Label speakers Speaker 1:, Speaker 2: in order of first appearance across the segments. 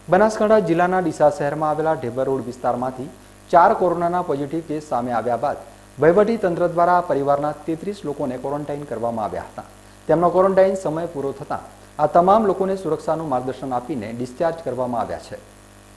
Speaker 1: બનાસકાંઠા જિલ્લાના ડીસા શહેરમાં આવેલા ઢેબર રોડ વિસ્તારમાંથી 4 કોરોનાના પોઝિટિવ કેસ સામે આવ્યા બાદ વહીવટી તંત્ર દ્વારા પરિવારના 33 લોકોને ક્વોરન્ટાઇન કરવામાં આવ્યા હતા। તેમનો ક્વોરન્ટાઇન સમય પૂરો થતાં આ તમામ લોકોને સુરક્ષાનું માર્ગદર્શન આપીને ડિસ્ચાર્જ કરવામાં આવ્યા છે।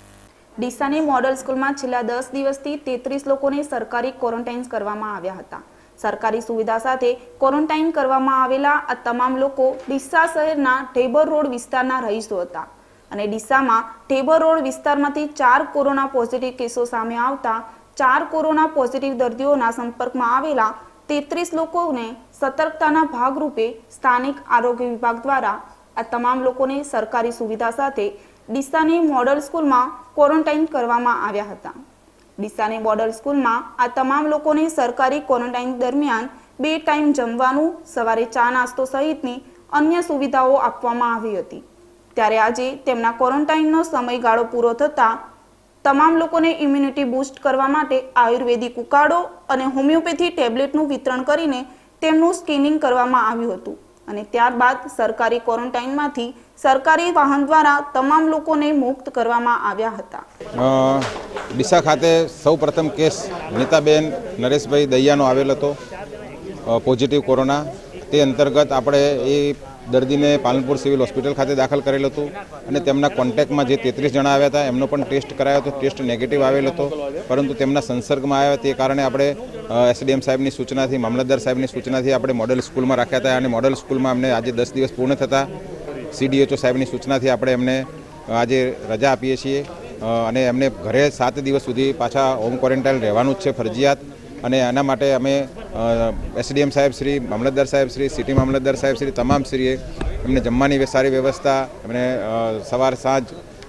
Speaker 2: ડીસાની મોડલ સ્કૂલમાં છેલ્લા 10 દિવસથી 33 લોકોને સરકારી ક્વોરન્ટાઇન કરવામાં આવ્યા હતા। સરકારી સુવિધા સાથે ક્વોરન્ટાઇન કરવામાં આવેલા આ તમામ લોકો ડીસા શહેરના ઢેબર રોડ વિસ્તારના રહીશો હતા અને ડીસામાં ઢેબર રોડ વિસ્તારમાંથી 4 કોરોના પોઝિટિવ કેસો સામે આવતા 4 કોરોના પોઝિટિવ દર્દીઓના સંપર્કમાં આવેલા 33 લોકોને સતર્કતાના ભાગરૂપે સ્થાનિક આરોગ્ય વિભાગ દ્વારા આ તમામ લોકોને સરકારી સુવિધા સાથે ડીસાની મોડલ સ્કૂલમાં ક્વોરન્ટાઇન કરવામાં આવ્યા હતા। ડીસાની મોડલ સ્કૂલમાં આ તમામ લોકોને સરકારી ક્વોરન્ટાઇન દરમિયાન 2 ટાઈમ જમવાનું, સવારે ચા નાસ્તો સહિતની અન્ય સુવિધાઓ આપવામાં આવી હતી। ત્યારે આજે તેમના ક્વોરન્ટાઇનનો સમયગાળો પૂરો થતાં તમામ લોકોને ઇમ્યુનિટી બૂસ્ટ કરવા માટે આયુર્વેદિક ઉકાળો અને હોમિયોપેથી ટેબ્લેટનું વિતરણ કરીને તેમનું સ્ક્રીનિંગ કરવામાં આવ્યું હતું અને ત્યારબાદ સરકારી ક્વોરન્ટાઇનમાંથી સરકારી વાહન દ્વારા તમામ લોકોને મુક્ત કરવામાં આવ્યા હતા।
Speaker 3: ડીસા ખાતે સૌપ્રથમ કેસ નીતાબેન નરેશભાઈ દૈયાનો આવેલ હતો પોઝિટિવ કોરોના। તે અંતર્ગત આપણે એ દર્દીને પાલનપુર સિવિલ હોસ્પિટલ ખાતે દાખલ કરેલ હતું અને તેમના કોન્ટેક્ટમાં જે 33 જણા આવ્યા હતા એમનો પણ ટેસ્ટ કરાયો હતો। ટેસ્ટ નેગેટિવ આવેલ હતો, પરંતુ તેમના સંસર્ગમાં આવ્યા તે કારણે આપણે એસડીએમ સાહેબની સૂચનાથી, મામલતદાર સાહેબની સૂચનાથી આપણે મોડલ સ્કૂલમાં રાખ્યા હતા અને મોડલ સ્કૂલમાં અમને આજે 10 દિવસ પૂર્ણ થતાં CDHO સાહેબની સૂચનાથી આપણે એમને આજે રજા આપીએ છીએ અને એમને ઘરે 7 દિવસ સુધી પાછા હોમ ક્વોરન્ટાઇન રહેવાનું જ છે ફરજિયાત। અને આના માટે અમે એસડીએમ સાહેબ શ્રી, મામલતદાર સાહેબ શ્રી, સિટી મામલતદાર સાહેબ શ્રી, તમામ શ્રીએ એમને જમવાની સારી વ્યવસ્થા, એમને સવાર સાંજ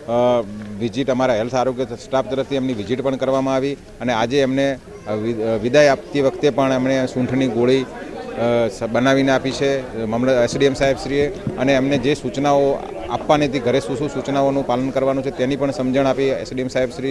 Speaker 3: વિઝિટ અમારા હેલ્થ આરોગ્ય સ્ટાફ તરફથી એમની વિઝિટ પણ કરવામાં આવી અને આજે એમને વિદાય આપતી વખતે પણ એમણે સૂંઠની ગોળી બનાવીને આપી છે એસડીએમ સાહેબ શ્રીએ અને એમને જે સૂચનાઓ આપવાની હતી, ઘરે શું સૂચનાઓનું પાલન કરવાનું છે તેની પણ સમજણ આપી એસડીએમ સાહેબ શ્રી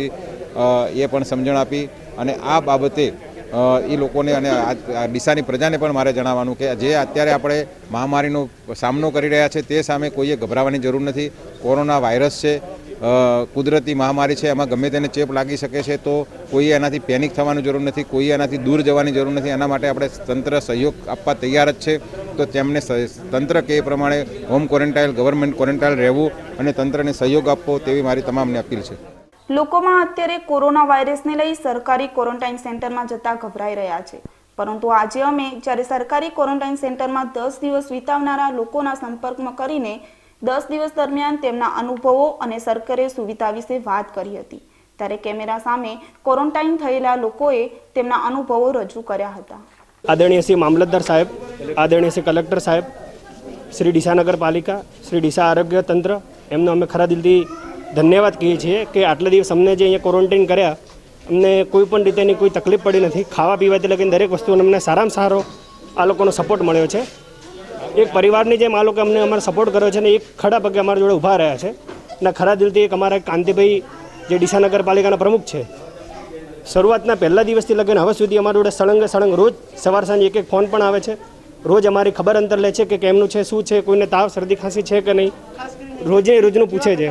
Speaker 3: એ પણ સમજણ આપી અને આ બાબતે એ લોકોને અને ડીસાની પ્રજાને પણ મારે જણાવવાનું કે જે અત્યારે આપણે મહામારીનો સામનો કરી રહ્યા છે તે સામે કોઈએ ગભરાવાની જરૂર નથી। કોરોના વાયરસ છે, કુદરતી મહામારી છે, એમાં ગમે તેને ચેપ લાગી શકે છે, તો કોઈએ એનાથી પેનિક થવાની જરૂર નથી, કોઈએ એનાથી દૂર જવાની જરૂર નથી। એના માટે આપણે તંત્ર સહયોગ આપવા તૈયાર જ છે, તો તેમને તંત્ર કે પ્રમાણે હોમ ક્વોરન્ટાઇન, ગવર્મેન્ટ ક્વોરન્ટાઇન રહેવું અને તંત્રને સહયોગ આપવો તેવી મારી તમામને અપીલ છે।
Speaker 2: લોકોમાં અત્યારે કોરોના વાયરસને લઈ સરકારી ક્વોરન્ટાઇન સેન્ટરમાં જતા ગભરાઈ રહ્યા છે, પરંતુ આજે અમે જ્યારે સરકારી ક્વોરન્ટાઇન સેન્ટરમાં 10 દિવસ વિતાવનારા લોકોના સંપર્કમાં કરીને 10 દિવસ દરમિયાન તેમના અનુભવો અને સરકારી સુવિધા વિશે વાત કરી હતી, ત્યારે કેમેરા સામે ક્વોરન્ટાઇન થયેલા લોકોએ તેમના અનુભવો રજૂ કર્યા હતા।
Speaker 4: આદરણીય શ્રી મામલતદાર સાહેબ, આદરણીય શ્રી કલેક્ટર સાહેબ, શ્રી ડીસા નગરપાલિકા, શ્રી ડીસા આરોગ્ય તંત્ર, એમનો અમે ખરા દિલથી ધન્યવાદ કહીએ છીએ કે આટલા દિવસ અમને જે અહીંયા ક્વોરન્ટાઇન કર્યા અમને કોઈ પણ રીતેની કોઈ તકલીફ પડી નથી। ખાવા પીવાથી લગીને દરેક વસ્તુનો અમને સારામાં સારો આ લોકોનો સપોર્ટ મળ્યો છે। એક પરિવારની જેમ આ લોકો અમને અમારો સપોર્ટ કર્યો છે અને એક ખડા પગે અમારા જોડે ઊભા રહ્યા છે અને ખરા દિલથી એક અમારા કાંતિભાઈ જે ડીસા નગરપાલિકાના પ્રમુખ છે, શરૂઆતના પહેલા દિવસથી લગીને હવે સુધી અમારા જોડે સળંગ રોજ સવાર સાંજ એક ફોન પણ આવે છે, રોજ અમારી ખબર અંતર લે છે કે કેમનું છે, શું છે, કોઈને તાવ શરદી ખાંસી છે કે નહીં, રોજનું પૂછે છે।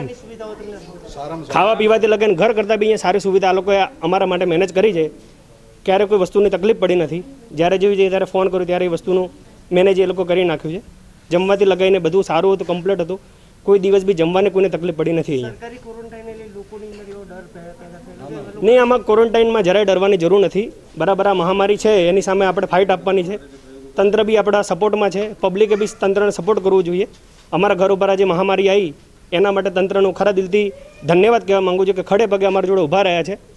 Speaker 4: ખાવા પીવાથી લગન ઘર કરતાં બી અહીંયા સારી સુવિધા આ લોકોએ અમારા માટે મેનેજ કરી છે। ક્યારે કોઈ વસ્તુની તકલીફ પડી નથી, જ્યારે જેવી જોઈએ ત્યારે ફોન કર્યો ત્યારે એ વસ્તુનું મેનેજ એ લોકો કરી નાખ્યું છે। જમવાથી લગાવીને બધું સારું હતું, કમ્પ્લીટ હતું, કોઈ દિવસ બી જમવાને કોઈને તકલીફ પડી નથી અહીંયા। નહીં, આમાં ક્વોરન્ટાઇનમાં જરાય ડરવાની જરૂર નથી। બરાબર આ મહામારી છે એની સામે આપણે ફાઇટ આપવાની છે, તંત્ર બી આપણા સપોર્ટમાં છે, પબ્લિકે બી તંત્રને સપોર્ટ કરવું જોઈએ। અમારા ઘર ઉપર આ જે મહામારી આવી એના માટે તંત્રનું ખરા દિલથી ધન્યવાદ કહેવા માગું છું કે ખડે પગે અમારા જોડે ઊભા રહ્યા છે।